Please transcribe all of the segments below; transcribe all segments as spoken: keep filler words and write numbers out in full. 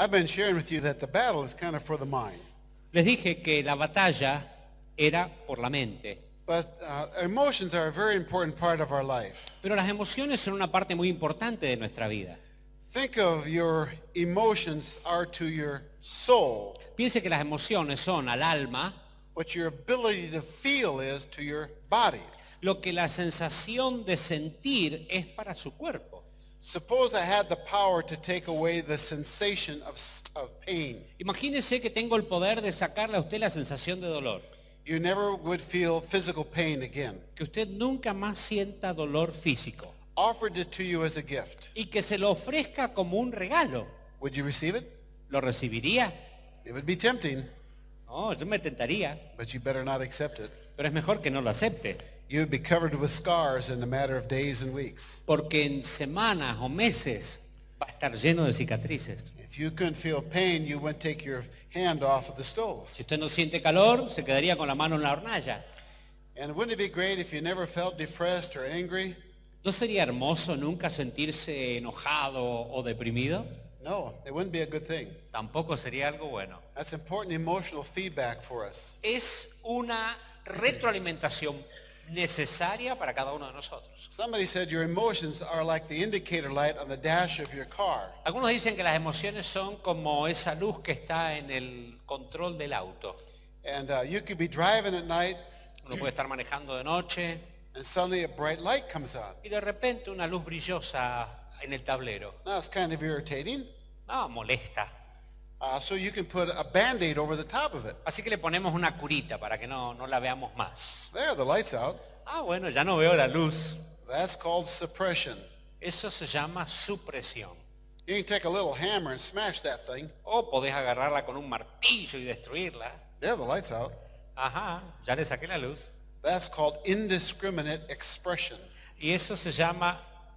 I've been sharing with you that the battle is kind of for the mind. Les dije que la batalla era por la mente, But uh, emotions are a very important part of our life. pero las emociones son una parte muy importante de nuestra vida. Think of your emotions are to your soul, Piense que las emociones son al alma what your ability to feel is to your body. lo que la sensación de sentir es para su cuerpo. Suppose I had the power to take away the sensation of, of pain. Imagínese que tengo el poder de sacarle a usted la sensación de dolor, You never would feel physical pain again. que usted nunca más sienta dolor físico Offered it to you as a gift. y que se lo ofrezca como un regalo. Would you receive it? ¿Lo recibiría? It would be tempting, No, yo me tentaría, but you better not accept it. pero es mejor que no lo acepte, You would be covered with scars in a matter of days and weeks. porque en semanas o meses va a estar lleno de cicatrices. If you couldn't feel pain, you wouldn't take your hand off of the stove. Si usted no siente calor, se quedaría con la mano en la hornalla. And wouldn't it be great if you never felt depressed or angry? ¿No sería hermoso nunca sentirse enojado o deprimido? No, it wouldn't be a good thing. Tampoco sería algo bueno. That's important emotional feedback for us. Es una retroalimentación necesaria para cada uno de nosotros. Somebody said your emotions are like the indicator light on the dash of your car. Algunos dicen que las emociones son como esa luz que está en el control del auto. And uh, you could be driving at night, Uno puede estar manejando de noche and suddenly a bright light comes on. y de repente una luz brillosa en el tablero. Now it's kind of irritating. No, molesta. Uh, so you can put a Band-Aid over the top of it. Así que le ponemos una curita para que no, no la veamos más. There, the light's out. Ah, bueno, ya no veo la luz. That's called suppression. Eso se llama supresión. You can take a little hammer and smash that thing. O podés agarrarla con un martillo y destruirla. There, the light's out. Ajá, ya le saqué la luz. That's called indiscriminate expression. Y eso se llama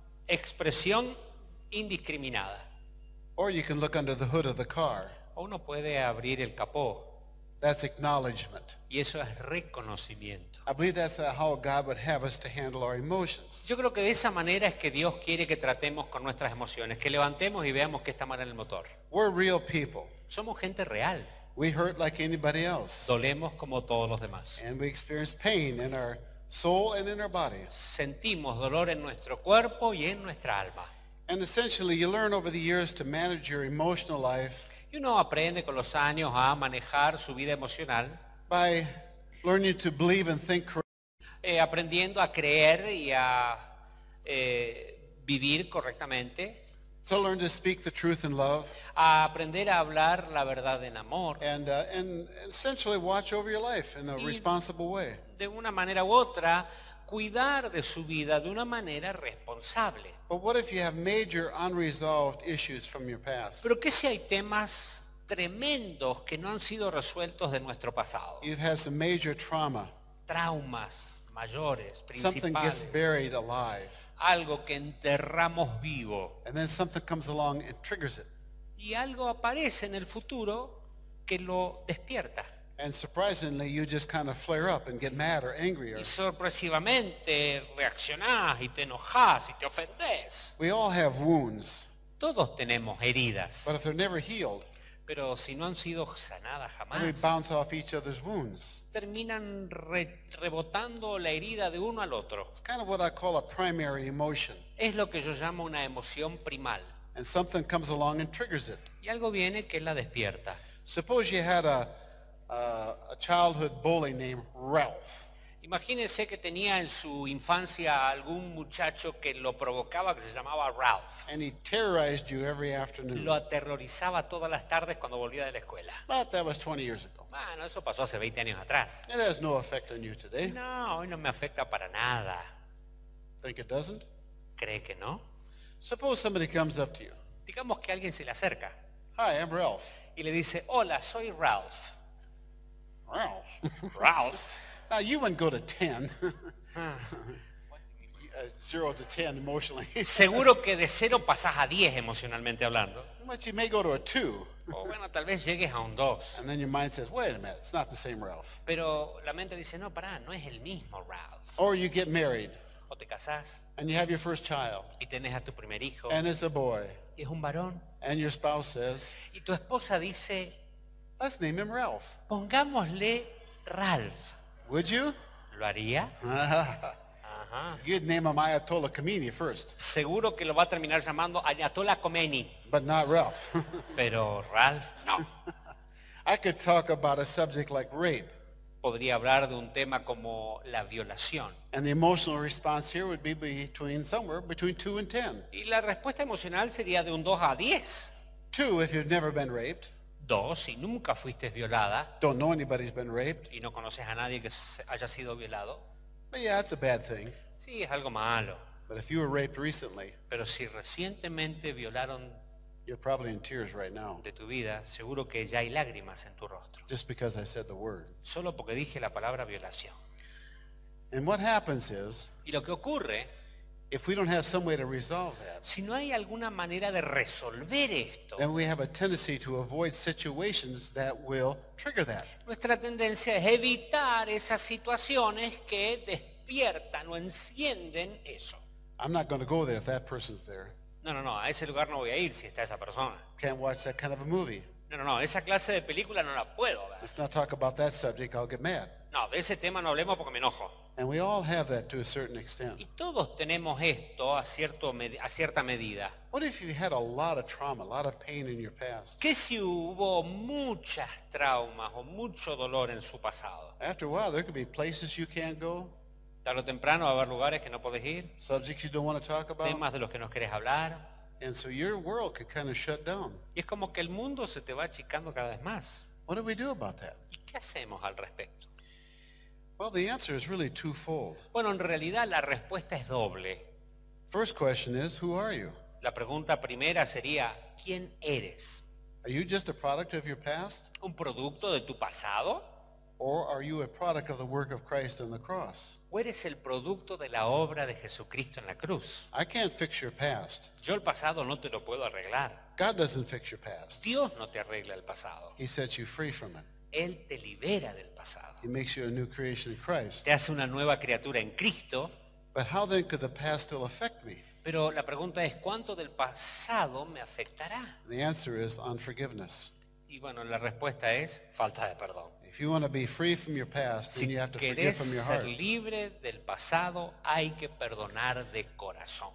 expresión indiscriminada. Or you can look under the hood of the car. O uno puede abrir el capó That's acknowledgement. y eso es reconocimiento. I believe that's uh, how God would have us to handle our emotions. Yo creo que de esa manera es que Dios quiere que tratemos con nuestras emociones, que levantemos y veamos que está mal en el motor. We're real people. Somos gente real, We hurt like anybody else. dolemos como todos los demás. And we experience pain in our soul and in our bodies. Sentimos dolor en nuestro cuerpo y en nuestra alma. And essentially, you learn over the years to manage your emotional life Y uno aprende con los años a manejar su vida emocional, by learning to believe and think correctly. eh, aprendiendo a creer y a eh, vivir correctamente, To learn to speak the truth in love, a aprender a hablar la verdad en amor, and, uh, and essentially watch over your life in a Y- responsible way. de una manera u otra, cuidar de su vida de una manera responsable. But what if you have major unresolved issues from your past? Pero ¿qué si hay temas tremendos que no han sido resueltos de nuestro pasado? You've had some major trauma. Traumas mayores, Something gets principales, buried alive. algo que enterramos vivo. And then something comes along and triggers it. Y algo aparece en el futuro que lo despierta. And surprisingly, you just kind of flare up and get mad or angry. Or Y sorpresivamente reaccionás y te enojás y te ofendés. we all have wounds, Todos tenemos heridas, but if they're never healed, pero si no han sido sanadas then we jamás, bounce off each other's wounds. terminan re- rebotando la herida de uno al otro. It's kind of what I call a primary emotion. Es lo que yo llamo una emoción primal. And something comes along and triggers it. Y algo viene que la despierta. Suppose you had a, a, a childhood bully named Ralph. Imagínense que tenía en su infancia algún muchacho que lo provocaba, que se llamaba Ralph. And he terrorized you every afternoon. Lo aterrorizaba todas las tardes cuando volvía de la escuela. But that was twenty years ago. Bueno, eso pasó hace veinte años atrás. It has no effect on you today. No, hoy no me afecta para nada. Think it doesn't? ¿Cree que no? Suppose somebody comes up to you. Digamos que alguien se le acerca Hi, I'm Ralph. y le dice, hola, soy Ralph. Ralph? Ralph. Now, you wouldn't go to ten. Uh, zero to ten emotionally. Seguro que de cero pasás a diez emocionalmente hablando. But you may go to a two. O bueno, tal vez llegues a un dos. And then your mind says, wait a minute, it's not the same Ralph. Pero la mente dice, no, pará, no es el mismo Ralph. Or you get married O te casás and you have your first child y tenés a tu primer hijo and it's a boy. y es un varón. and your spouse says, Y tu esposa dice, let's name him Ralph. pongámosle Ralph. Would you? ¿Lo haría? Ajá. You'd name him Ayatollah Khomeini first, Seguro que lo va a terminar llamando Ayatollah Khomeini, but not Ralph. pero Ralph no. I could talk about a subject like rape, Podría hablar de un tema como la violación. and the emotional response here would be between somewhere between two and ten. Y la respuesta emocional sería de un dos a diez. Two, if you've never been raped, Dos, si nunca fuiste violada don't know anybody's been raped, y no conoces a nadie que se- haya sido violado, but yeah, it's a bad thing. sí, es algo malo. But if you were raped recently, Pero si recientemente violaron you're probably in tears right now, de tu vida, seguro que ya hay lágrimas en tu rostro. just because I said the word. Solo porque dije la palabra violación. And what happens is, Y lo que ocurre, if we don't have some way to resolve that, si no hay alguna manera de resolver esto, then we have a tendency to avoid situations that will trigger that. nuestra tendencia es evitar esas situaciones que despiertan o encienden eso. I'm not going to go there if that person's there. No, no, no, a ese lugar no voy a ir si está esa persona. Can't watch that kind of a movie. No, no, no, esa clase de película no la puedo ver. Let's not talk about that subject, I'll get mad. No, de ese tema no hablemos porque me enojo. And we all have that to a certain extent. Y todos tenemos esto a, cierto, med- a cierta medida. What if you had a lot of trauma, a lot of pain in your past? ¿Qué si hubo muchas traumas o mucho dolor en su pasado? After a while, there could be places you can't go, Tarde o temprano va a haber lugares que no podés ir, subjects you don't want to talk about, temas de los que no querés hablar. and so your world could kind of shut down. Y es como que el mundo se te va achicando cada vez más. What do we do about that? ¿Y qué hacemos al respecto? Well, the answer is really twofold. Bueno, en realidad la respuesta es doble. First question is, who are you? La pregunta primera sería, ¿quién eres? Are you just a product of your past? ¿Un producto de tu pasado? Or are you a product of the work of Christ on the cross? ¿O eres el producto de la obra de Jesucristo en la cruz? I can't fix your past. Yo el pasado no te lo puedo arreglar. God doesn't fix your past. Dios no te arregla el pasado. He sets you free from it. Él te libera del pasado. He makes you a new creation in Christ. Te hace una nueva criatura en Cristo. But how then could the past still affect me? Pero la pregunta es, ¿cuánto del pasado me afectará? The answer is unforgiveness. Y bueno, la respuesta es falta de perdón. If you want to be free from your past, then Si you have to forgive querés from your ser heart. libre del pasado, hay que perdonar de corazón.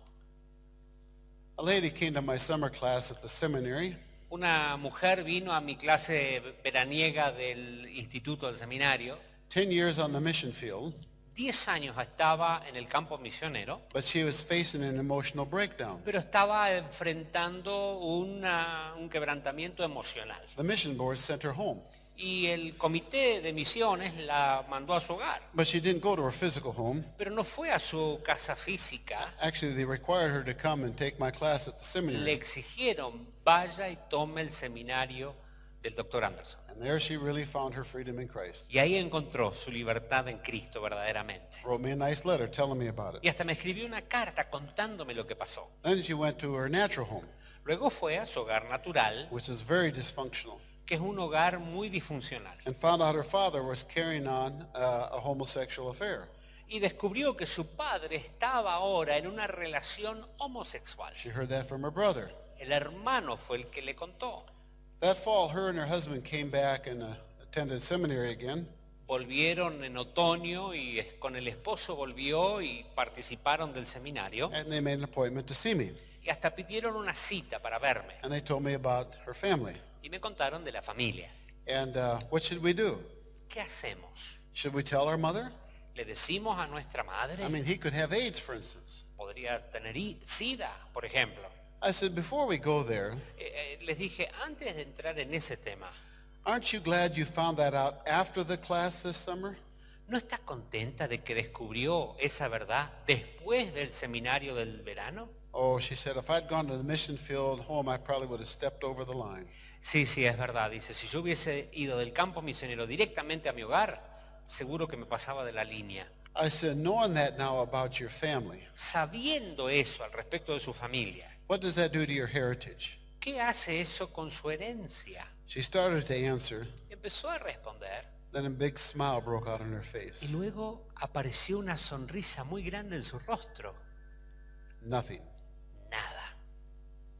A lady came to my summer class at the seminary, Una mujer vino a mi clase veraniega del instituto del seminario. ten years on the mission field, Diez años estaba en el campo misionero, but she was facing an emotional breakdown. pero estaba enfrentando una- un quebrantamiento emocional. The mission board sent her home, Y el comité de misiones la mandó a su hogar, but she didn't go to her physical home. pero no fue a su casa física. Actually, they required her to come and take my class at the Le seminary. exigieron, vaya y tome el seminario del doctor Anderson. And there she really found her freedom in Christ. Y ahí encontró su libertad en Cristo verdaderamente. Wrote me a nice letter telling me about Y it. hasta me escribió una carta contándome lo que pasó. Then she went to her natural home, Luego fue a su hogar natural, which is very dysfunctional, que es un hogar muy disfuncional. and found out her father was carrying on uh, a homosexual affair. Y descubrió que su padre estaba ahora en una relación homosexual. She heard that from her brother. El hermano fue el que le contó. That fall, her and her husband came back and uh, attended seminary again. Volvieron en otoño y es- con el esposo volvió y participaron del seminario. And they made an appointment to see me. Y hasta pidieron una cita para verme. And they told me about her family. Y me contaron de la familia. And uh, what should we do? ¿Qué hacemos? Should we tell our mother? ¿Le decimos a nuestra madre? I mean, he could have AIDS, for instance. Podría tener i- SIDA, por ejemplo. I said, before we go there, Eh, eh, les dije, antes de entrar en ese tema, aren't you glad you found that out after the class this summer? ¿no está contenta de que descubrió esa verdad después del seminario del verano? Oh, she said, if I'd gone to the mission field home, I probably would have stepped over the line. Sí, sí, es verdad. Dice, si yo hubiese ido del campo misionero directamente a mi hogar, seguro que me pasaba de la línea. I said, knowing that now about your family, Sabiendo eso al respecto de su familia, what does that do to your heritage? ¿qué hace eso con su herencia? She started to answer, Empezó a responder then a big smile broke out on her face. y luego apareció una sonrisa muy grande en su rostro. Nothing. Nada.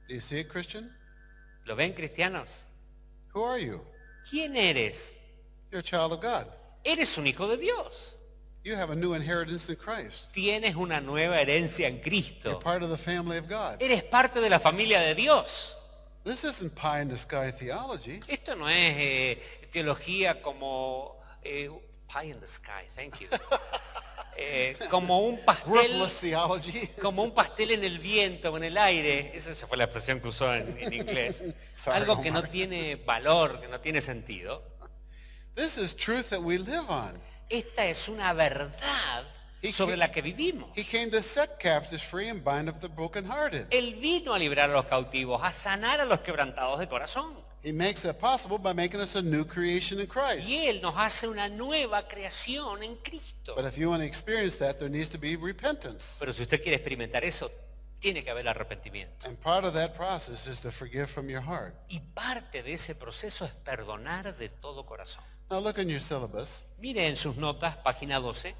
Do you see it, Christian? ¿Lo ven, cristianos? Who are you? ¿Quién eres? You're a child of God. Eres un hijo de Dios. You have a new inheritance in Christ. Tienes una nueva herencia en You're Cristo. part of the family of God. Eres parte de la familia de Dios. This isn't pie in the sky theology. Esto no es eh, teología como eh, pie in the sky, thank you. Eh, como un pastel, Worthless theology. como un pastel en el viento o en el aire. Esa fue la expresión que usó en, en inglés. Sorry, Algo que no Omar. tiene valor, que no tiene sentido. This is truth that we live on. Esta es una verdad He sobre came- la que vivimos. He came to set captives free and bind up the brokenhearted. Él vino a liberar a los cautivos, a sanar a los quebrantados de corazón. He makes that possible by making us a new creation in Christ. Y Él nos hace una nueva creación en Cristo. But if you want to experience that, there needs to be repentance. Pero si usted quiere experimentar eso, tiene que haber arrepentimiento. And part of that process is to forgive from your heart. Y parte de ese proceso es perdonar de todo corazón. Now look in your syllabus. Mire en sus notas, página doce.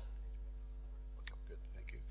Good, thank you.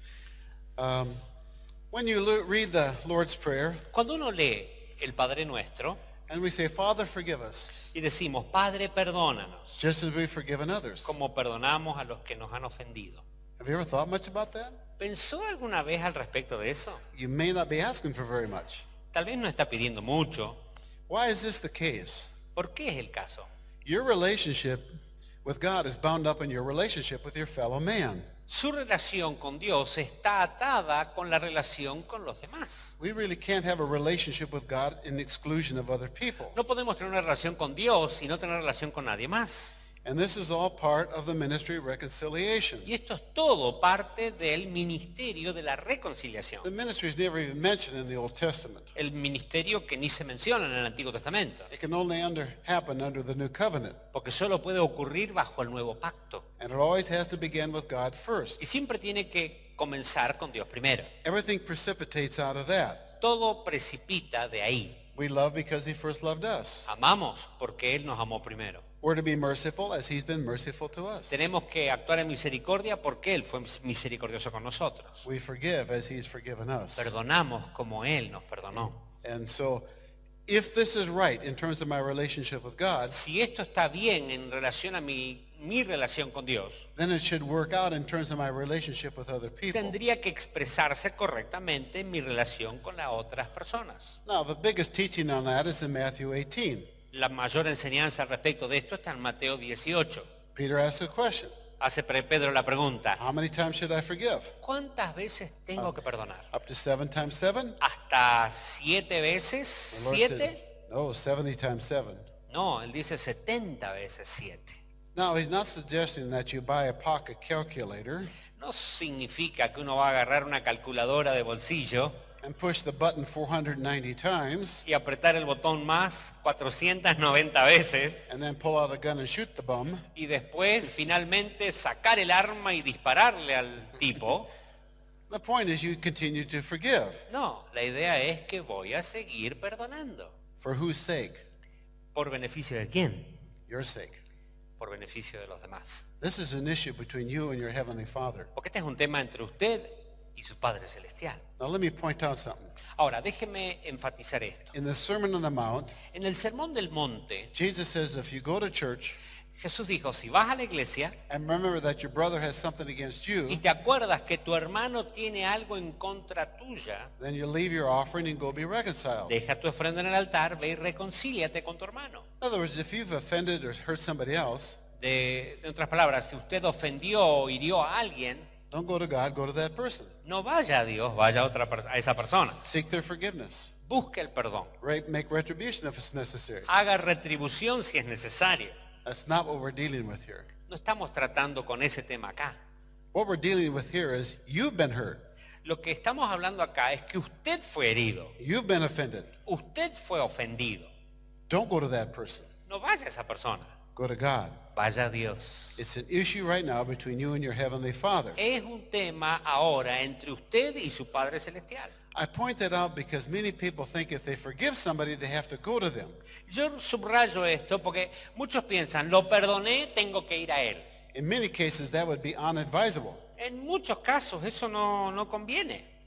Um, when you lo- read the Lord's Prayer, Cuando uno lee el Padre Nuestro and we say, Father, forgive us, y decimos, Padre, perdónanos, just as we've forgiven others. como perdonamos a los que nos han ofendido. Have you ever thought much about that? ¿Pensó alguna vez al respecto de eso? You may not be asking for very much. Tal vez no está pidiendo mucho. Why is this the case? ¿Por qué es el caso? Your relationship with God is bound up in your relationship with your fellow man. Su relación con Dios está atada con la relación con los demás. We really can't have a relationship with God in exclusion of other people. No podemos tener una relación con Dios y no tener relación con nadie más. And this is all part of the ministry of reconciliation. Y esto es todo parte del ministerio de la The reconciliación. ministry is never even mentioned in the Old Testament. El ministerio que ni se menciona en el Antiguo Testamento. It can only under, happen under the new covenant. Porque solo puede ocurrir bajo el nuevo pacto. And it always has to begin with God first. Y siempre tiene que comenzar con Dios primero. Everything precipitates out of that. Todo precipita de ahí. We love because he first loved us. Amamos porque Él nos amó primero. We're to be merciful as he's been merciful to us. Tenemos que actuar en misericordia porque Él fue misericordioso con nosotros. We forgive as he's forgiven us. Perdonamos como Él nos perdonó. And so, if this is right in terms of my relationship with God, Si esto está bien en relación a mi, mi relación con Dios, then it should work out in terms of my relationship with other people. tendría que expresarse correctamente en mi relación con las otras personas. Now, the biggest teaching on that is in Matthew eighteen. La mayor enseñanza al respecto de esto está en Mateo dieciocho. Peter asks a question. Hace Pre- Pedro la pregunta, How many times should I forgive? ¿cuántas veces tengo que perdonar? Up to seven times seven? ¿Hasta siete The veces? Lord ¿Siete? said, no, seventy times seven. No, él dice setenta veces siete. Now, he's not suggesting that you buy a pocket calculator No significa que uno va a agarrar una calculadora de bolsillo and push the button four hundred ninety times y apretar el botón más cuatrocientas noventa veces and then pull out a gun and shoot the bum. y después finalmente sacar el arma y dispararle al tipo. The point is you continue to forgive. No, la idea es que voy a seguir perdonando. For whose sake? ¿Por beneficio de quién? Your sake. Por beneficio de los demás. This is an issue between you and your Heavenly Father. Porque este es un tema entre usted y su Padre Celestial. Now let me point out something. Ahora, déjeme enfatizar esto. In the Sermon on the Mount, En el Sermón del Monte, Jesus says if you go to church Jesús dijo, si vas a la iglesia and remember that your brother has something against you, y te acuerdas que tu hermano tiene algo en contra tuya, then you leave your offering and go be reconciled. deja tu ofrenda en el altar, ve y reconcíliate con tu hermano. In other words, if you've offended or hurt somebody else, De, de otras palabras, si usted ofendió o hirió a alguien, don't go to God, go to that person. no vaya a Dios, vaya a, otra, pers- a esa persona. Seek their forgiveness. Busque el perdón. Right? Make retribution if it's necessary. Haga retribución si es necesario. That's not what we're dealing with here. No estamos tratando con ese tema acá. What we're dealing with here is you've been hurt. Lo que estamos hablando acá es que usted fue herido, You've been offended. usted fue ofendido. Don't go to that person. No vaya a esa persona, Go to God. vaya a Dios. It's an issue right now between you and your Heavenly Father. Es un tema ahora entre usted y su Padre Celestial. I point that out because many people think if they forgive somebody, they have to go to them. Yo subrayo esto porque muchos piensan, lo perdoné, tengo que ir a él. In many cases, that would be unadvisable. En muchos casos eso no, no conviene.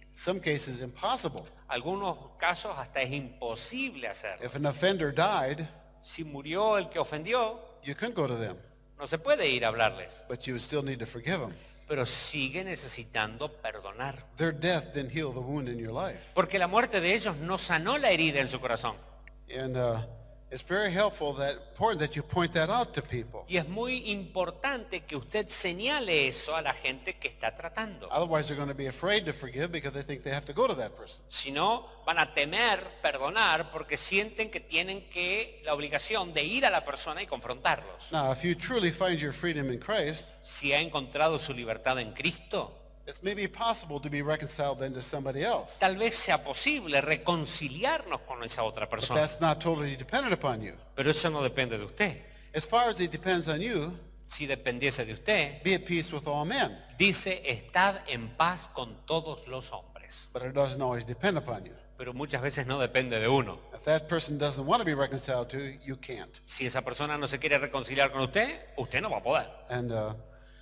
Some cases impossible. Algunos casos hasta es imposible hacerlo. If an offender died, Si murió el que ofendió, you couldn't go to them, no se puede ir a hablarles, but you would still need to forgive them. pero sigue necesitando perdonar. Their death didn't heal the wound in your life. Porque la muerte de ellos no sanó la herida en su corazón. And uh, it's very helpful, that important that you point that out to people. Y es muy importante que usted señale eso a la gente que está tratando. Otherwise, they're going to be afraid to forgive because they think they have to go to that person. Si no, van a temer perdonar porque sienten que tienen que la obligación de ir a la persona y confrontarlos. Now, if you truly find your freedom in Christ, Si ha encontrado su libertad en Cristo, it's maybe possible to be reconciled then to somebody else. tal vez sea posible reconciliarnos con esa otra But persona. that's not totally dependent upon you. Pero eso no depende de usted. As far as it depends on you, Si dependiese de usted, be at peace with all men. dice, estad en paz con todos los hombres. But it doesn't always depend upon you. Pero muchas veces no depende de uno. If that person doesn't want to be reconciled to, you can't. Si esa persona no se quiere reconciliar con usted, usted no va a poder. And uh,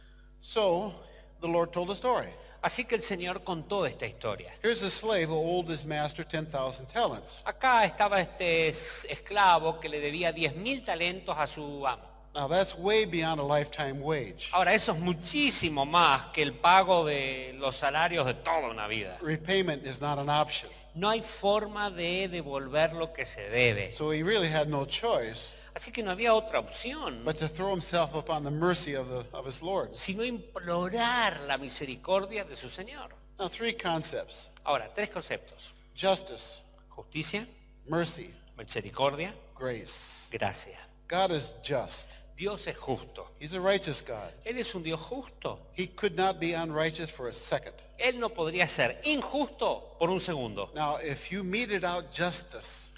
so the Lord told a story. Así que el Señor contó esta historia. Here's a slave who owed his master ten thousand talents. Acá estaba este es- esclavo que le debía diez mil talentos a su amo. Now that's way beyond a lifetime wage. Ahora, eso es muchísimo más que el pago de los salarios de toda una vida. Repayment is not an option. No hay forma de devolver lo que se debe. So he really had no choice Así que no había otra opción but to throw himself upon the mercy of, the, of his Lord. sino implorar la misericordia de su Señor. Now three concepts: Ahora, tres conceptos. justice, Justicia, mercy, misericordia, grace. gracia. God is just. Dios es justo. He's a righteous God. Él es un Dios justo. He could not be unrighteous for a second. Él no podría ser injusto por un segundo. Now, if you meted out justice,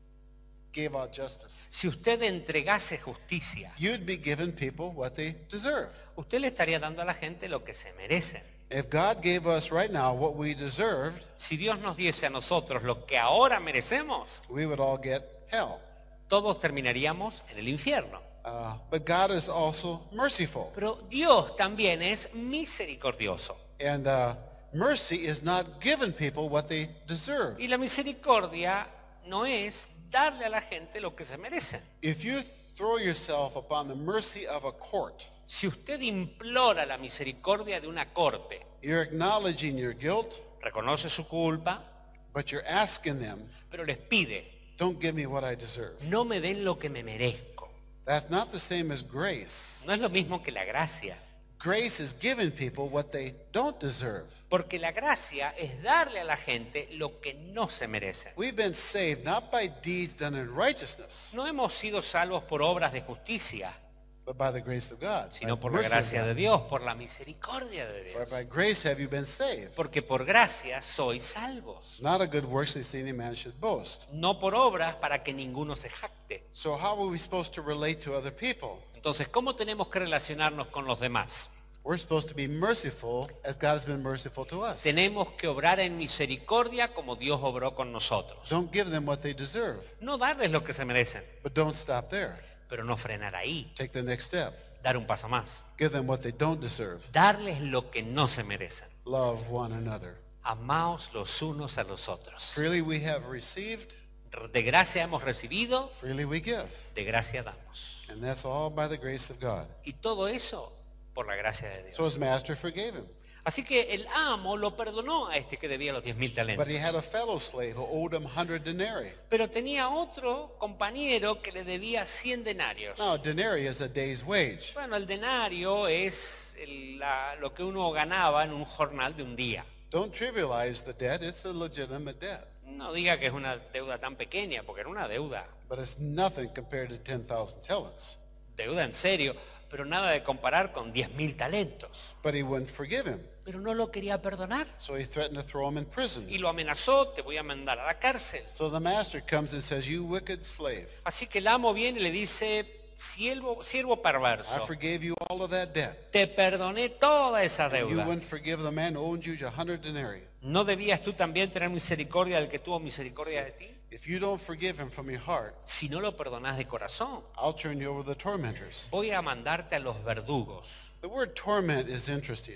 gave out justice, Si usted entregase justicia, you'd be giving people what they deserve. usted le estaría dando a la gente lo que se merecen. If God gave us right now what we deserved, Si Dios nos diese a nosotros lo que ahora merecemos, we would all get hell. todos terminaríamos en el infierno. Uh, but God is also merciful. Pero Dios también es misericordioso. And uh, mercy is not giving people what they deserve. Y la misericordia no es darle a la gente lo que se merecen. If you throw yourself upon the mercy of a court, Si usted implora la misericordia de una corte, you're acknowledging your guilt, reconoce su culpa, but you're asking them, pero les pide, don't give me what I deserve. no me den lo que me merezco. That's not the same as grace. No es lo mismo que la gracia. Grace is giving people what they don't deserve. Porque la gracia es darle a la gente lo que no se merecen. We've been saved not by deeds done in righteousness, No hemos sido salvos por obras de justicia, but by the grace of God. sino by por the la mercy of gracia God. de Dios, por la misericordia de For Dios. by grace have you been saved. Porque por gracia sois salvos. Not a good works lest any man should boast. No por obras para que ninguno se jacte. So how are we supposed to relate to other people? Entonces, ¿cómo tenemos que relacionarnos con los demás? We're supposed to be merciful as God has been merciful to us. Tenemos que obrar en misericordia como Dios obró con nosotros. Don't give them what they deserve, No darles lo que se merecen, but don't stop there. pero no frenar ahí. Take the next step. Dar un paso más. Give them what they don't deserve. Darles lo que no se merecen. Love one another. Amaos los unos a los otros. Freely we have received, De gracia hemos recibido, freely we give. de gracia damos. And that's all by the grace of God. Y todo eso por la gracia de So Dios. his master forgave him. Así que el amo lo perdonó a este que debía los diez mil But he talentos. had a fellow slave who owed him one hundred denarii. Pero tenía otro compañero que le debía cien denarios. Now, a denarii is a day's wage. Bueno, el denario es el- la- lo que uno ganaba en un jornal de un día. Don't trivialize the debt. It's a legitimate debt. No diga que es una deuda tan pequeña, porque era una deuda. But it's nothing compared to ten thousand talents. Deuda en serio, pero nada de comparar con diez mil talentos. But he wouldn't forgive him. Pero no lo quería perdonar. So he threatened to throw him in prison. Y lo amenazó, te voy a mandar a la cárcel. So the master comes and says, you wicked slave, Así que el amo viene y le dice, siervo, siervo I perverso, forgave you all of that debt. te perdoné toda esa And you deuda. wouldn't forgive the man who owed you a hundred denarii. ¿No debías tú también tener misericordia del que tuvo misericordia de ti? If you don't forgive him from your heart, Si no lo perdonás de corazón, I'll turn you over to the tormentors. voy a mandarte a los verdugos. The word torment is interesting.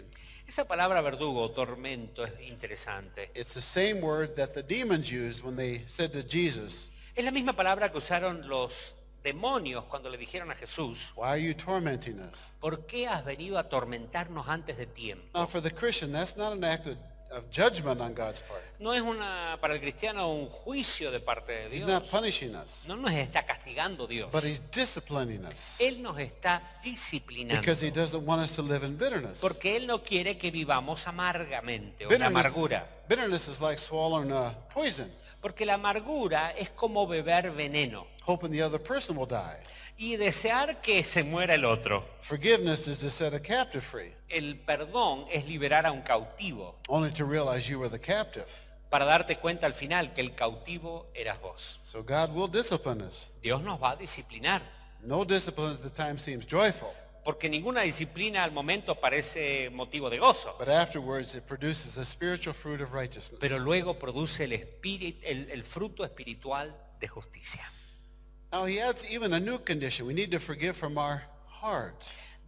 Esa palabra verdugo o tormento es interesante. It's the same word that the demons used when they said to Jesus, Es la misma palabra que usaron los demonios cuando le dijeron a Jesús, "Why are you tormenting us?" ¿por qué has venido a atormentarnos antes de tiempo? Now, for the Christian, that's not an act of, of judgment on God's part. No es una, para el cristiano un juicio de parte de He's Dios. not punishing us, No nos está castigando Dios. but He's disciplining us Él nos está disciplinando. because He doesn't want us to live in bitterness. Porque Él no quiere que vivamos amargamente o en Bitterness, amargura. bitterness is like swallowing a poison, Porque la amargura es como beber veneno hoping the other person will die. y desear que se muera el otro. Forgiveness is to set a captive free, El perdón es liberar a un cautivo only to realize you were the captive. para darte cuenta al final que el cautivo eras vos. So God will discipline us. Dios nos va a disciplinar. No discipline at the time seems joyful, Porque ninguna disciplina al momento parece motivo de gozo. but afterwards it produces a spiritual fruit of righteousness. Pero luego produce el, espíritu, el, el fruto espiritual de justicia. Now He adds even a new condition. We need to forgive from our heart.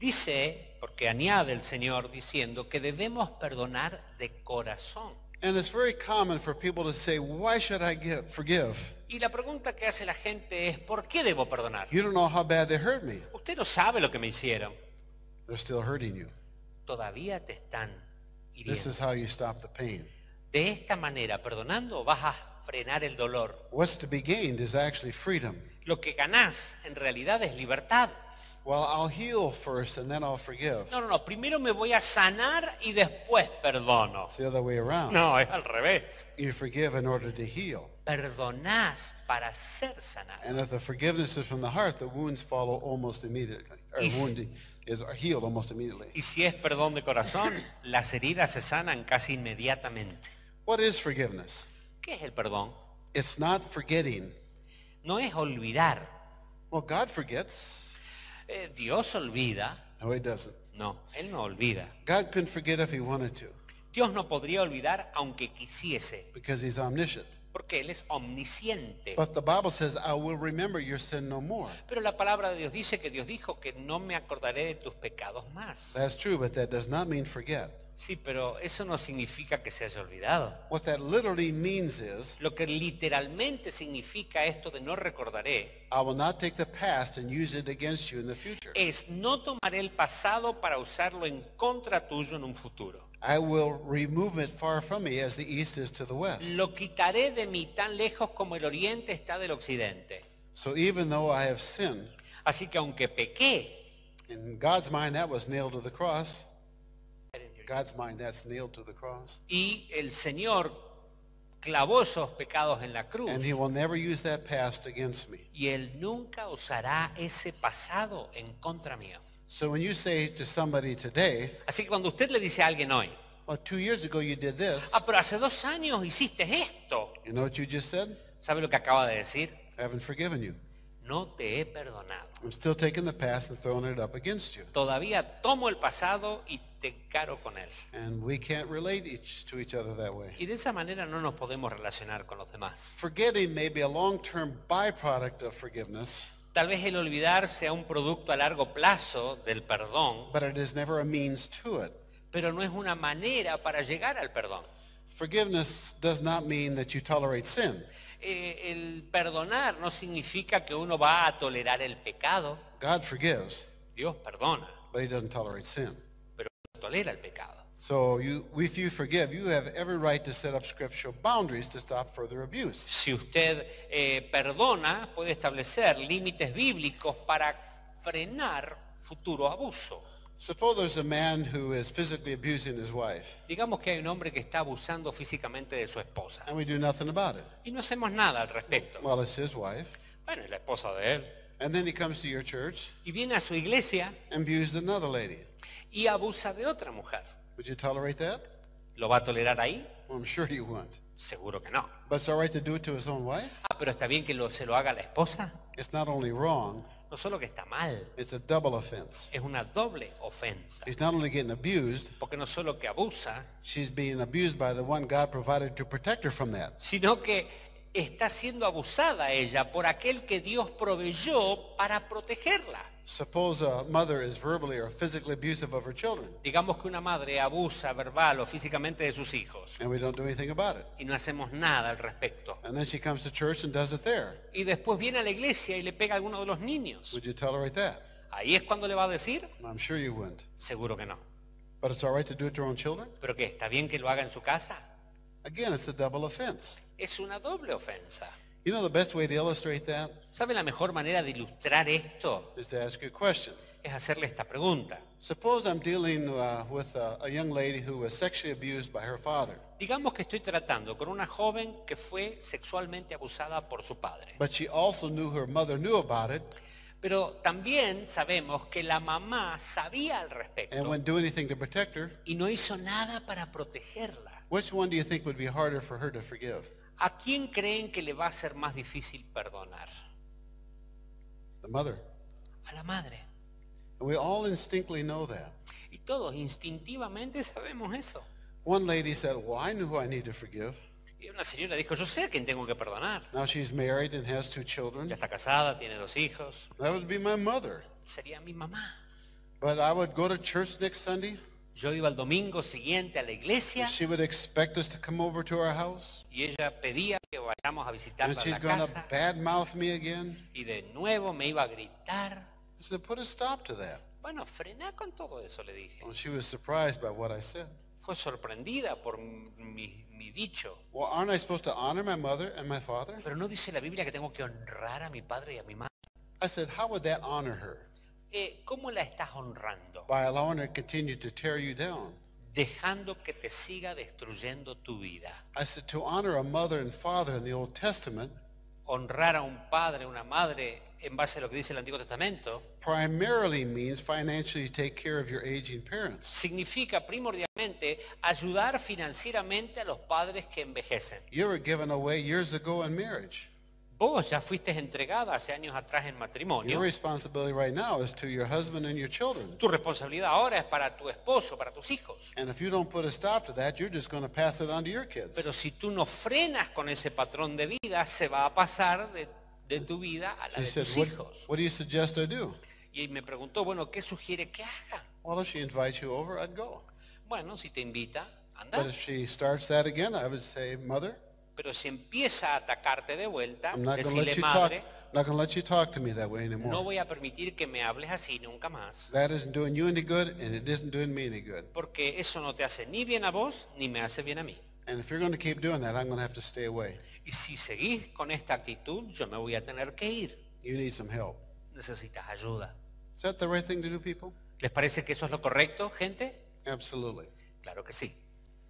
Dice, porque añade el Señor diciendo que debemos perdonar de corazón. And it's very common for people to say, why should I give, forgive? Y la pregunta que hace la gente es, ¿por qué debo perdonar? You don't know how bad they hurt me. Usted no sabe lo que me hicieron. They're still hurting you. Todavía te están This hiriendo. is how you stop the pain. De esta manera, perdonando, vas a frenar el dolor. What's to be gained is actually freedom. Lo que ganás en realidad es libertad. Well, I'll heal first and then I'll forgive. No, no, no. Primero me voy a sanar y después perdono. It's the other way around. No, es al revés. You forgive in order to heal. Perdonás para ser sanado. And if the forgiveness is from the heart, the wounds follow almost immediately. Or Y si- wound is are healed almost immediately. Y si es perdón de corazón, las heridas se sanan casi inmediatamente. What is forgiveness? ¿Qué es el perdón? It's not forgetting. No es olvidar. Well, God forgets. Eh, Dios olvida. No, He doesn't. No, Él no olvida. God couldn't forget if He wanted to Dios no podría olvidar aunque quisiese, because He's omniscient. porque Él es omnisciente. But the Bible says, I will remember your sin no more. Pero la palabra de Dios dice que Dios dijo que no me acordaré de tus pecados más. That's true, but that does not mean forget. Sí, pero eso no significa que se haya olvidado. What that literally means is, Lo que literalmente significa esto de no recordaré I will not take the past and use it against you in the future. es no tomaré el pasado para usarlo en contra tuyo en un futuro. I will remove it far from me as the east is to the west. Lo quitaré de mí tan lejos como el oriente está del occidente. So even though I have sinned, Así que aunque pequé, in God's mind that was nailed to the cross. God's mind that's nailed to the cross. y el Señor clavó esos pecados en la cruz, And He will never use that past against me. y Él nunca usará ese pasado en contra mío. So when you say to somebody today, Así que cuando usted le dice a alguien hoy, well, two years ago you did this, ah, pero hace dos años hiciste esto, you know what you just said? ¿sabe lo que acaba de decir? I haven't forgiven you. No te he perdonado. I'm still taking the past and throwing it up against you. Todavía tomo el pasado y te encaro con él. And we can't relate each to each other that way. Y de esa manera no nos podemos relacionar con los demás. Forgetting may be a long-term byproduct of forgiveness, Tal vez el olvidar sea un producto a largo plazo del perdón, but it is never a means to it. pero no es una manera para llegar al perdón. Forgiveness does not mean that you tolerate sin. Eh, el perdonar no significa que uno va a tolerar el pecado. God forgives, Dios perdona, but He doesn't tolerate sin. pero no tolera el pecado. So you, if you forgive, you have every right to set up scriptural boundaries to stop further abuse. Si usted eh, perdona, puede establecer límites bíblicos para frenar futuro abuso. Suppose there's a man who is physically abusing his wife, Digamos que hay un hombre que está abusando físicamente de su esposa and we do nothing about it. y no hacemos nada al respecto. Well, it's his wife. Bueno, es la esposa de él. And then he comes to your church Y viene a su iglesia and abused another lady. y abusa de otra mujer. Would you tolerate that? ¿Lo va a tolerar ahí? Well, I'm sure you won't. Seguro que no. But it's all right to do it to his own wife? Ah, pero está bien que lo- se lo haga a la esposa. It's not only wrong, No solo que está mal, it's a double offense. es una doble ofensa. She's not only getting abused, Porque no solo que abusa, she's being abused by the one God provided to protect her from that. sino que está siendo abusada ella por aquel que Dios proveyó para protegerla. Suppose a mother is verbally or physically abusive of her children, Digamos que una madre abusa verbal o físicamente de sus hijos and we don't do anything about it. y no hacemos nada al respecto. And then she comes to church and does it there. Y después viene a la iglesia y le pega a alguno de los niños. Would you tolerate that? Ahí es cuando le va a decir, I'm sure you wouldn't. seguro que no. But it's all right to do it to your own children? ¿Pero qué? ¿Está bien que lo haga en su casa? Again, it's a double offense. Es una doble ofensa. You know the best way to illustrate that ¿Sabe la mejor manera de ilustrar esto? is to ask you a question. Es hacerle esta pregunta. Suppose I'm dealing uh, with a, a young lady who was sexually abused by her father, Digamos que estoy tratando con una joven que fue sexualmente abusada por su padre. but she also knew her mother knew about it Pero también sabemos que la mamá sabía al and respecto wouldn't do anything to protect her. y no hizo nada para protegerla. Which one do you think would be harder for her to forgive? ¿A quién creen que le va a ser más difícil perdonar? The mother. A la madre. And we all instinctively know that. Y todos instintivamente sabemos eso. One lady said, well, I knew who I need to forgive. Y una señora dijo, yo sé a quién tengo que perdonar. Now she's married and has two children. Ya está casada, tiene dos hijos. That would be my mother. Sería mi mamá. But I would go to church next Sunday. Yo iba el domingo siguiente a la iglesia She would expect us to come over to our house. y ella pedía que vayamos a And visitarla a she's la going to casa badmouth me again. y de nuevo me iba a gritar. I said, put a stop to that. Bueno, frená con todo eso, le dije. Well, she was surprised by what I said. Fue sorprendida por mi, mi dicho. Well, aren't I supposed to honor my mother and my father? Pero no dice la Biblia que tengo que honrar a mi padre y a mi madre. I said, how would that honor her? Eh, ¿Cómo la estás honrando? By allowing her to continue to tear you down. Dejando que te siga destruyendo tu vida. I said, to honor a mother and father in the Old Testament Honrar a un padre, una madre, en base a lo que dice el Antiguo Testamento, primarily means financially take care of your aging parents. significa primordialmente ayudar financieramente a los padres que envejecen. You were given away years ago in marriage. Vos ya fuiste entregada hace años atrás en Your matrimonio. responsibility right now is to your husband and your children. Tu responsabilidad ahora es para tu esposo, para tus hijos. And if you don't put a stop to that, you're just going to pass it on to your kids. Pero si tú no frenas con ese patrón de vida, se va a pasar de, de tu vida a la She de said, tus what, hijos. what do you suggest I do? Y me preguntó, bueno, ¿qué sugiere que haga? Well, if she invites you over, I'd go. Bueno, si te invita, anda. But if she starts that again, I would say, Mother, Pero si empieza a atacarte de vuelta, I'm not going to decirle, let you talk. madre, Not going to let you talk to me that way no anymore. voy a permitir que me hables así nunca más. That isn't doing you any good, and it isn't doing me any good. Porque eso no te hace ni bien a vos, ni me hace bien a mí. And if you're going to keep doing that, I'm going to have to stay away. Y si seguís con esta actitud, yo me voy a tener que ir. You need some help. Necesitas ayuda. Is that the right thing to do, people? ¿Les parece que eso es lo correcto, gente? Absolutely. Claro que sí.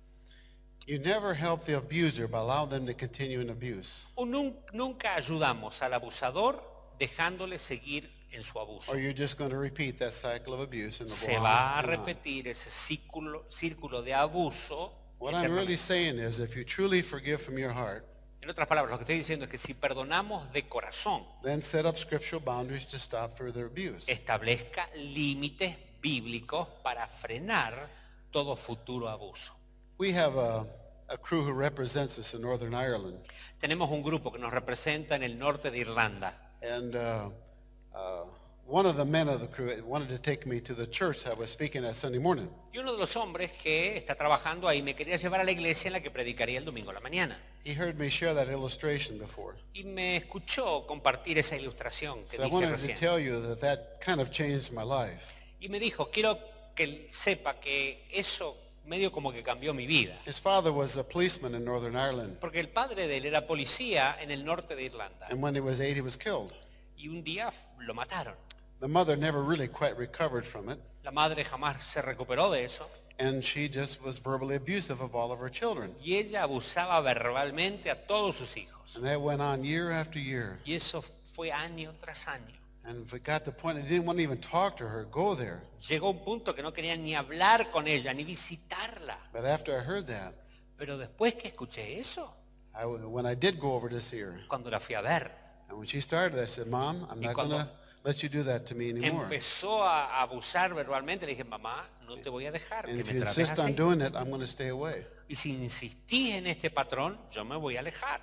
You never help the abuser by allowing them to continue in abuse. O nun- nunca ayudamos al abusador dejándole seguir en su abuso. Or you're just going to repeat that cycle of abuse and Se go va a on and on. repetir ese círculo, círculo de abuso. What I'm really saying is, if you truly forgive from your heart, En otras palabras, lo que estoy diciendo es que si perdonamos de corazón, then set up scriptural boundaries to stop further abuse. establezca límites bíblicos para frenar todo futuro abuso. We have a, a crew who represents us in Northern Ireland, Tenemos un grupo que nos representa en el norte de Irlanda. and uh, uh, one of the men of the crew wanted to take me to the church I was speaking at Sunday morning. Y uno de los hombres que está trabajando ahí me quería llevar a la iglesia en la que predicaría el domingo a la mañana. He heard me share that illustration before. Y me escuchó compartir esa ilustración que So I dije wanted to recién. tell you that that kind of changed my life. Y me dijo, quiero que él sepa que eso medio como que cambió mi vida. His father was a policeman in Northern Ireland, Porque el padre de él era policía en el norte de Irlanda. and when he was eight, he was killed. Y un día lo mataron. The mother never really quite recovered from it, La madre jamás se recuperó de eso. and she just was verbally abusive of all of her children. Y ella abusaba verbalmente a todos sus hijos. And that went on year after year. Y eso fue año tras año. And if it got to the point, I didn't want to even talk to her, go there. Llegó un punto que no quería ni hablar con ella, ni visitarla. But after I heard that, Pero después que escuché eso, I, when I did go over to see her, cuando la fui a ver, and when she started, I said, Mom, I'm Y not going cuando- to let you do that to me anymore. empezó a abusar verbalmente. Le dije, mamá, no te voy a dejar And que if me you trates insist on así. doing it, I'm going to stay away. Y si insistís en este patrón, yo me voy a alejar.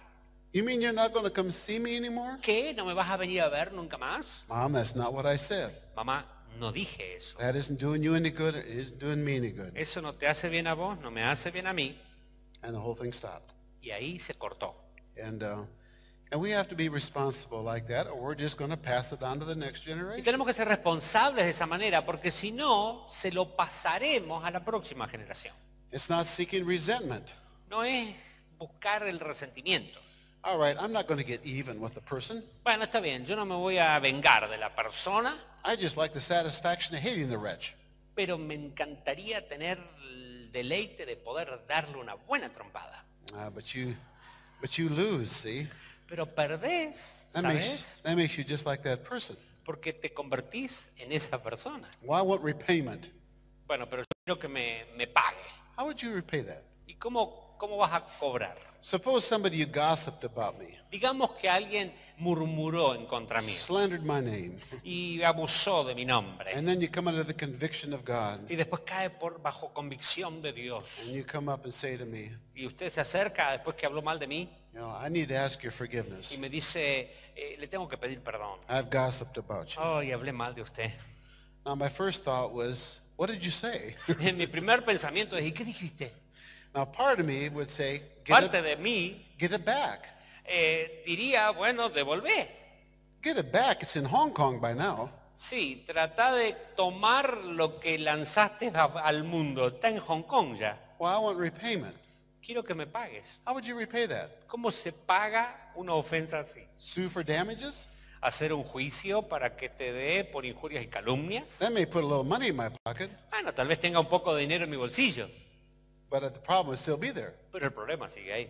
You mean you're not going to come see me anymore? ¿Qué? ¿No me vas a venir a ver nunca más? Mom, that's not what I said. Mamá, no dije eso. That isn't doing you any good. It isn't doing me any good. Eso no te hace bien a vos, no me hace bien a mí. And the whole thing stopped. Y ahí se cortó. And uh, and we have to be responsible like that, or we're just going to pass it on to the next Y generation. tenemos que ser responsables de esa manera, porque si no, se lo pasaremos a la próxima generación. It's not seeking resentment. No es buscar el resentimiento. All right, I'm not going to get even with the person. Bueno, está bien, yo no me voy a vengar de la persona, I just like the satisfaction of hating the wretch. pero me encantaría tener el deleite de poder darle una buena trompada. Uh, but you, but you lose. See, Pero perdés, that ¿sabes? makes that makes you just like that person. Porque te convertís en esa persona. Well, I want repayment. Bueno, pero yo quiero que me, me pague. How would you repay that? ¿Y cómo, cómo vas a cobrar? Suppose somebody you gossiped about me, Digamos que alguien murmuró en contra mío slandered my name, y abusó de mi nombre. and then you come under the conviction of God, Y después cae por bajo convicción de Dios. and you come up and say to me, Y usted se acerca después que habló mal de mí you know, I need to ask your forgiveness. y me dice, eh, le tengo que pedir perdón. I've gossiped about you. Oh, y hablé mal de usted. Now, my first thought was, what did you say? Mi primer pensamiento es, ¿y qué dijiste? Now, part of me would say, get Parte it, de mí get it back. eh, diría, bueno, devolvé. Get it back. It's in Hong Kong by now. Sí, trata de tomar lo que lanzaste a- al mundo. Está en Hong Kong ya. Well, I want repayment. Quiero que me pagues. How would you repay that? ¿Cómo se paga una ofensa así? Sue for damages? ¿Hacer un juicio para que te dé por injurias y calumnias? That may put a little money in my pocket, Bueno, tal vez tenga un poco de dinero en mi bolsillo, but the problem would still be there. pero el problema sigue ahí.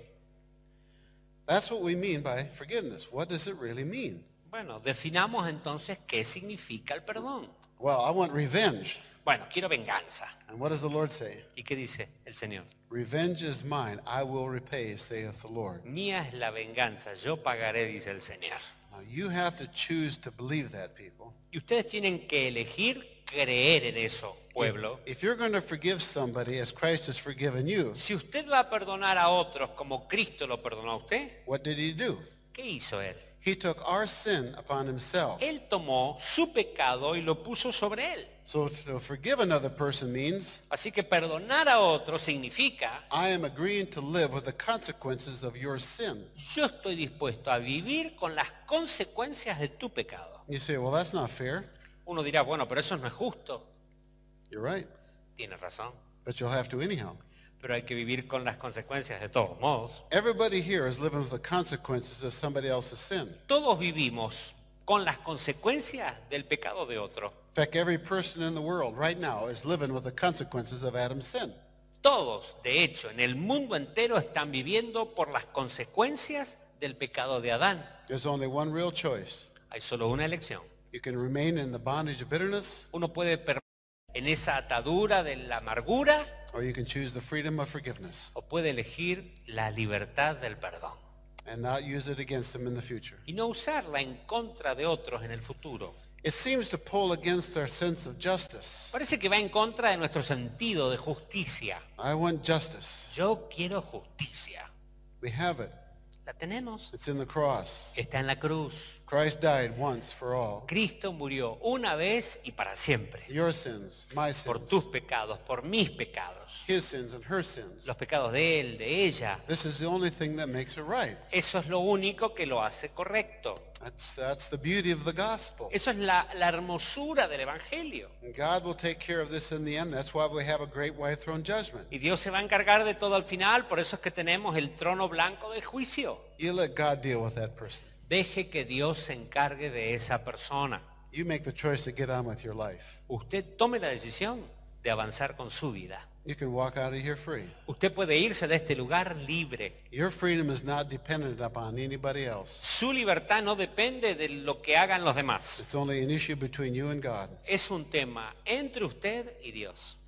That's what we mean by forgiveness. What does it really mean? Bueno, definamos entonces qué significa el perdón. Well, I want revenge. Bueno, quiero venganza. And what does the Lord say? ¿Y qué dice el Señor? Revenge is mine. I will repay, saith the Lord. Mía es la venganza, yo pagaré, dice el Señor. Now, you have to choose to believe that, people. Y ustedes tienen que elegir creer en eso, pueblo. If you're going to forgive somebody as Christ has forgiven you, Si usted va a perdonar a otros como Cristo lo perdonó a usted, what did he do? ¿qué hizo Él? He took our sin upon himself. Él tomó su pecado y lo puso sobre Él. So to forgive another person means Así que perdonar a otro significa, I am agreeing to live with the consequences of your sin. yo estoy dispuesto a vivir con las consecuencias de tu pecado. You say, well, that's not fair. Uno dirá, bueno, pero eso no es justo. You're right. Tiene razón. But you'll have to anyhow. Pero hay que vivir con las consecuencias de todos modos. Everybody here is living with the consequences of somebody else's sin. Todos vivimos con las consecuencias del pecado de otro. In fact, every person in the world right now is living with the consequences of Adam's sin. Todos, de hecho, en el mundo entero están viviendo por las consecuencias del pecado de Adán. There's only one real choice. Hay solo una elección. You can remain in the bondage of bitterness, Uno puede permanecer en esa atadura de la amargura or you can choose the freedom of forgiveness o puede elegir la libertad del perdón and not use it against them in the future. y no usarla en contra de otros en el futuro. It seems to pull against our sense of justice. Parece que va en contra de nuestro sentido de justicia. I want justice. Yo quiero justicia. We have it. La tenemos. It's in the cross. Está en la cruz. Christ died once for all. Cristo murió una vez y para siempre. Your sins, my Por sins, tus pecados, por mis pecados. his sins and her sins. Los pecados de él, de ella. This is the only thing that makes it right. Eso es lo único que lo hace correcto. That's, that's the beauty of the gospel. Eso es la, la hermosura del Evangelio. And God will take care of this in the end. That's why we have a great white throne judgment. Y Dios se va a encargar de todo al final, por eso es que tenemos el trono blanco del juicio. You let God deal with that person. Deje que Dios se encargue de esa persona. You make the choice to get on with your life. Usted tome la decisión de avanzar con su vida. You can walk out of here free. Usted puede irse de este lugar libre. Your freedom is not dependent upon anybody else. Su libertad no depende de lo que hagan los demás. It's only an issue between you and God. Es un tema entre usted y Dios.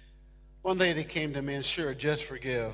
One lady came to me and sure, just forgive.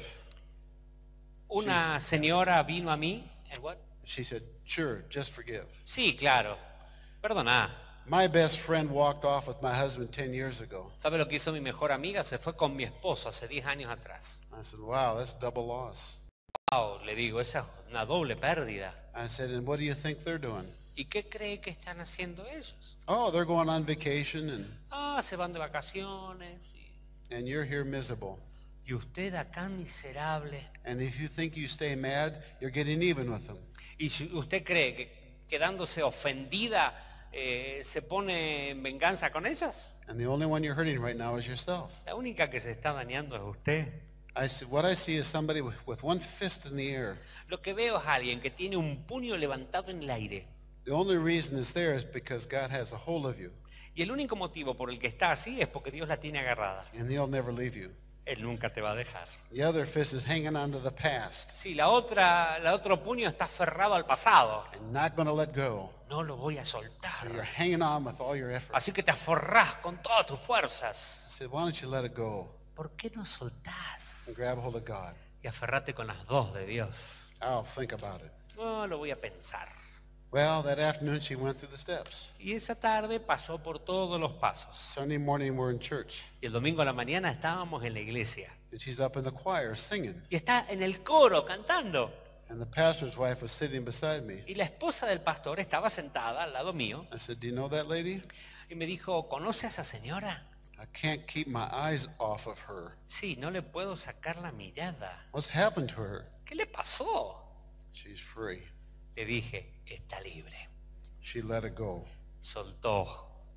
Una señora vino a mí. ¿and what? She said, sure, just forgive. Sí, claro. Perdona. My best friend walked off with my husband ten years ago. ¿Sabe lo que hizo mi mejor amiga? Se fue con mi esposo hace diez años atrás. I said, wow, that's double loss. Wow, le digo, esa es una doble pérdida. I said, and what do you think they're doing? ¿Y qué cree que están haciendo ellos? Oh, they're going on vacation and, Ah, se van de vacaciones. Y, and you're here miserable. y usted acá miserable. And if you think you stay mad, you're getting even with them. Y si usted cree que quedándose ofendida eh, se pone en venganza con ellos. And the only one you're hurting right now is yourself. La única que se está dañando es usted. I see, what I see is somebody with, with one fist in the air. Lo que veo es alguien que tiene un puño levantado en el aire. The only reason it's there is because God has a hold of you, Y el único motivo por el que está así es porque Dios la tiene agarrada. and He'll never leave you. Él nunca te va a dejar. The other fist is hanging on to the past Sí, la otra, la otro puño está aferrado al pasado. and not going to let go. No lo voy a So you're soltar. hanging on with all your effort. Así que te aforrás con todas tus fuerzas. I said, why don't you let it go ¿Por qué no soltás? and grab hold of God? Y aferrate con las dos de Dios. I'll think about it. No lo voy a pensar. Well, that afternoon she went through the steps. Y esa tarde pasó por todos los pasos. Sunday morning we're in church, Y el domingo a la mañana estábamos en la iglesia. and she's up in the choir singing. Y está en el coro cantando. And the pastor's wife was sitting beside me. Y la esposa del pastor estaba sentada al lado mío. I said, do you know that lady? Y me dijo, ¿conoce a esa señora? I can't keep my eyes off of her. Sí, no le puedo sacar la mirada. What's happened to her? ¿Qué le pasó? She's free. Le dije, está libre. She let it go. Soltó.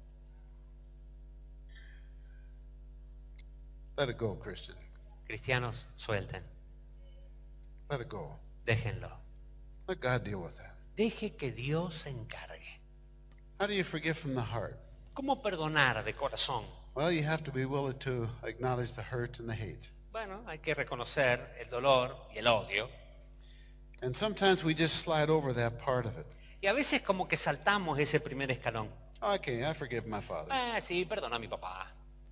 Let it go, Christian. Cristianos, suelten. Let it go. Déjenlo. Let God deal with that. Deje que Dios se encargue. How do you forgive from the heart? ¿Cómo perdonar de corazón? Well, you have to be willing to acknowledge the hurt and the hate. Bueno, hay que reconocer el dolor y el odio. And sometimes we just slide over that part of it. Y a veces como que saltamos ese primer escalón. Okay, I forgive my father. Ah, sí, perdona a mi papá.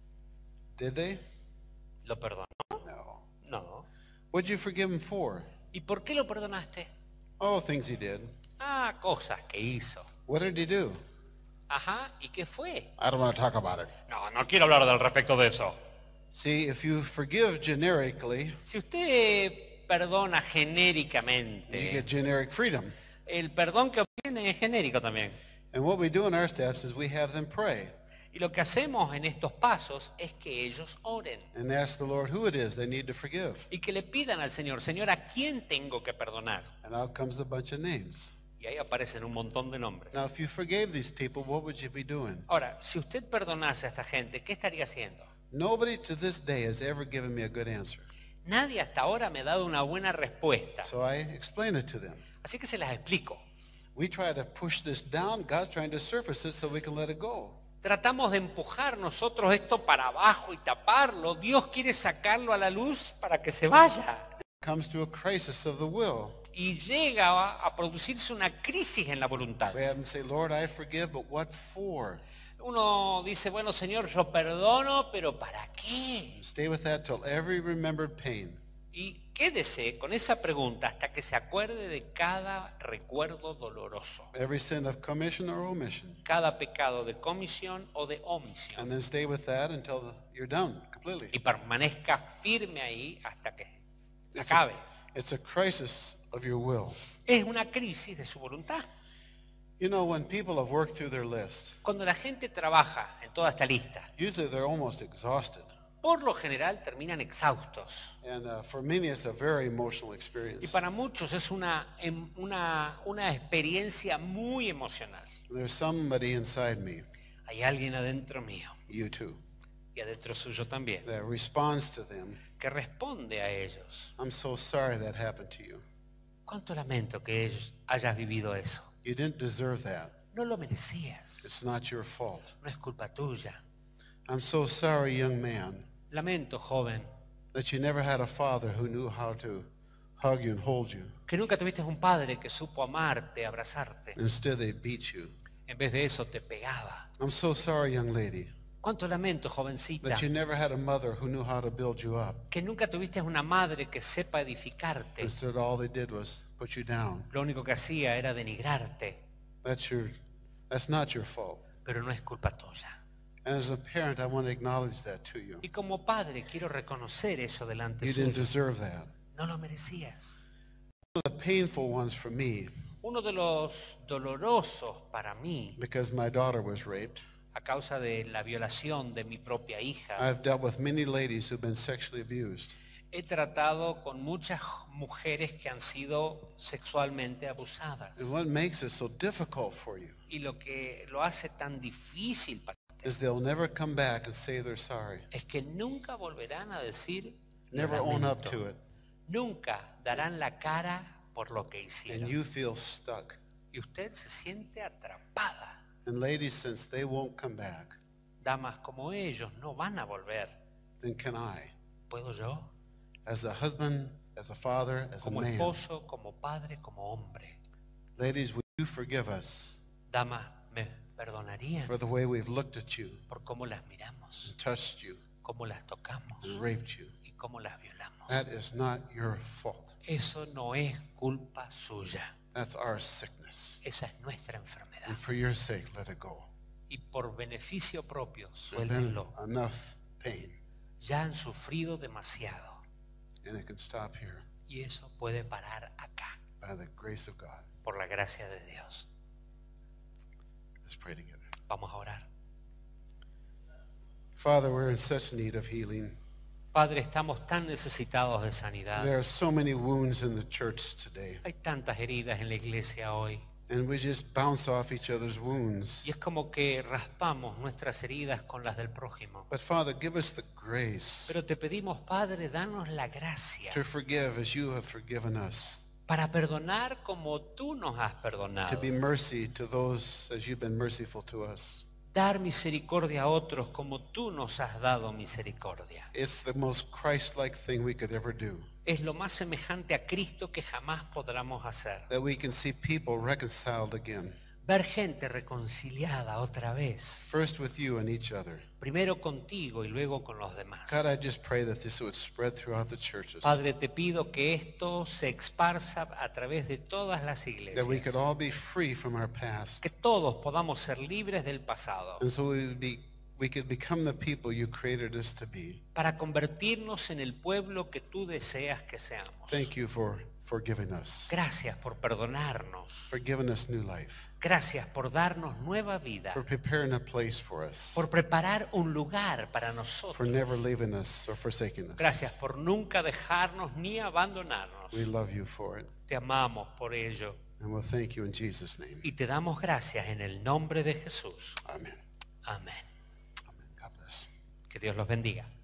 Did they? ¿Lo perdonó? No. No. What'd you forgive him for? ¿Y por qué lo perdonaste? Oh, things he did. Ah, cosas que hizo. What did he do? Ajá, ¿y qué fue? I don't want to talk about it. No, no quiero hablar del respecto de eso. See, if you forgive generically, Si usted perdona you genéricamente, get generic freedom. el perdón que obtienen es genérico también. And what we do in our steps is we have them pray Y lo que hacemos en estos pasos es que ellos oren and ask the Lord who it is they need to forgive. y que le pidan al Señor, Señor, ¿a quién tengo que perdonar? And out comes a bunch of names. Y ahí aparecen un montón de nombres. Now, if you forgave these people, what would you be doing? Ahora, si usted perdonase a esta gente, ¿qué estaría haciendo? Nobody to this day has ever given me a good answer. Nadie hasta ahora me ha dado una buena respuesta. So I explain it to them. Así que se las explico. We try to push this down. God's trying to surface it so we can let it go. Tratamos de empujar nosotros esto para abajo y taparlo. Dios quiere sacarlo a la luz para que se vaya. It comes to a crisis of the will. Y llega a, a producirse una crisis en la voluntad. We have them say, Lord, I forgive, but what for? Uno dice, bueno, Señor, yo perdono, pero ¿para qué? Stay with that till every remembered pain Y quédese con esa pregunta hasta que se acuerde de cada recuerdo doloroso, every sin of commission or omission. cada pecado de comisión o de omisión. And then stay with that until the, you're done completely. Y permanezca firme ahí hasta que se It's a, acabe. it's a crisis of your will. Es una crisis de su voluntad. You know, when people have worked through their list, Cuando la gente trabaja en toda esta lista, usually they're almost exhausted. por lo general terminan exhaustos. And uh, for many, it's a very emotional Y experience. para muchos es una, em- una, una experiencia muy emocional. There's somebody inside me, Hay alguien adentro mío you too, y adentro suyo también, that responds to them. que responde a ellos. I'm so sorry that happened to you. Cuánto lamento que ellos hayas vivido eso. You didn't deserve that. No lo merecías. It's not your fault. No es culpa tuya. I'm so sorry, young man, Lamento, joven, that you never had a father who knew how to hug you and hold you. que nunca tuviste un padre que supo amarte, abrazarte. Instead, they beat you. En vez de eso te pegaba. I'm so sorry, young lady, Cuánto lamento, jovencita, that you never had a mother who knew how to build you up. que nunca tuviste una madre que sepa edificarte. Instead, all they did was put you down. Lo único que hacía era denigrarte, That's your, that's not your fault. pero no es culpa tuya. And as a parent, I want to acknowledge that to you. Y como padre quiero reconocer eso delante You didn't suyo. deserve that. No lo merecías. of the painful ones for me, Uno de los dolorosos para mí, because my daughter was raped, a causa de la violación de mi propia hija, I've dealt with many ladies who've been sexually abused. he tratado con muchas mujeres que han sido sexualmente abusadas. And what makes it so difficult for you Y lo que lo hace tan difícil para usted is they'll never come back and say they're sorry. es que nunca volverán a decir "Lo Never own up lamento". to it. Nunca darán la cara por lo que And hicieron. you feel stuck. Y usted se siente atrapada. And ladies, since they won't come back, Damas, como ellos no van a volver, then can I, ¿puedo yo? as a husband, as a father, as a Como man, esposo, como padre, como hombre. ladies, will you forgive us Damas, ¿me perdonarían for the way we've looked at you por cómo las miramos, and touched you cómo las tocamos and raped you? y cómo las violamos? That is not your fault. Eso no es culpa suya. That's our sickness. Esa es nuestra enfermedad. And for your sake, let it go. Y por beneficio propio, There's been suéltenlo. enough pain, Ya han sufrido demasiado. and it can stop here Y eso puede parar acá, by the grace of God. por la gracia de Dios. Let's pray together. Vamos a orar. Father, we're in such need of healing. Padre, estamos tan necesitados de sanidad. There are so many wounds in the church today, Hay tantas heridas en la iglesia hoy. and we just bounce off each other's wounds. Y es como que raspamos nuestras heridas con las del prójimo. But Father, give us the grace Pero te pedimos, Padre, danos la gracia to forgive as you have forgiven us, para perdonar como tú nos has to perdonado. be mercy to those as you've been merciful to us. Dar misericordia a otros como tú nos has dado misericordia. It's the most Christ-like thing we could ever do, Es lo más semejante a Cristo que jamás podremos hacer. that we can see people reconciled again, Ver gente reconciliada otra vez. first with you and each other. Primero contigo y luego con los demás. God, I just pray that this would spread throughout the churches, Padre, te pido que esto se esparza a través de todas las that we iglesias. could all be free from our past, Que todos podamos ser libres del pasado. and so we would be, we could become the people you created us to be. Para convertirnos en el pueblo que tú deseas que seamos. Thank you for forgiving us, Gracias por perdonarnos. for giving us new life, Gracias por darnos nueva vida. for preparing a place for us, Por preparar un lugar para for nosotros. never leaving us or forsaking us. Gracias por nunca dejarnos ni abandonarnos. We love you for it, Te amamos por ello. and we'll thank you in Jesus' name. Y te damos gracias en el nombre de Jesús. Amen. Amén. Amen. God bless. Que Dios los bendiga.